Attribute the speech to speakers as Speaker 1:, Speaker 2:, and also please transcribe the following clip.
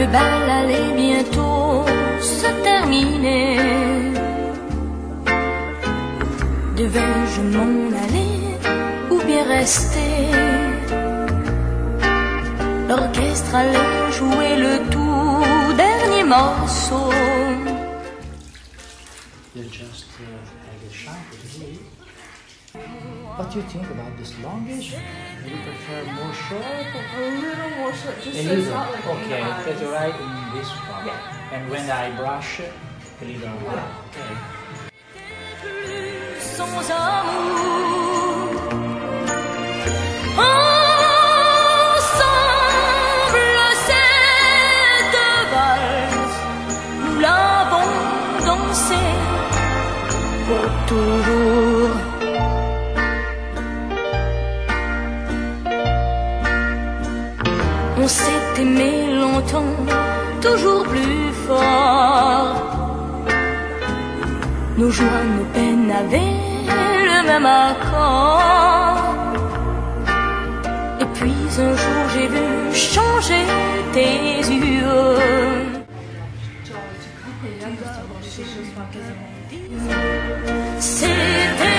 Speaker 1: bal allait bientôt se terminer. Devais-je m'en aller ou bien rester? L'orchestre allait jouer le tout dernier morceau.
Speaker 2: You just had a shampoo. What do you think about this longish? Do you prefer more short?
Speaker 3: A little more short, just
Speaker 2: A
Speaker 3: so
Speaker 2: little.
Speaker 3: it's not like
Speaker 2: Okay, that's right in this part.
Speaker 3: Yeah.
Speaker 2: And when I brush, a little more. Okay.
Speaker 1: Sans amour, ensemble cette valse, nous l'avons dansée pour toujours. On s'est aimé longtemps, toujours plus fort. Nos joies, nos peines avaient le même accord. Et puis un jour j'ai vu changer tes yeux. C'était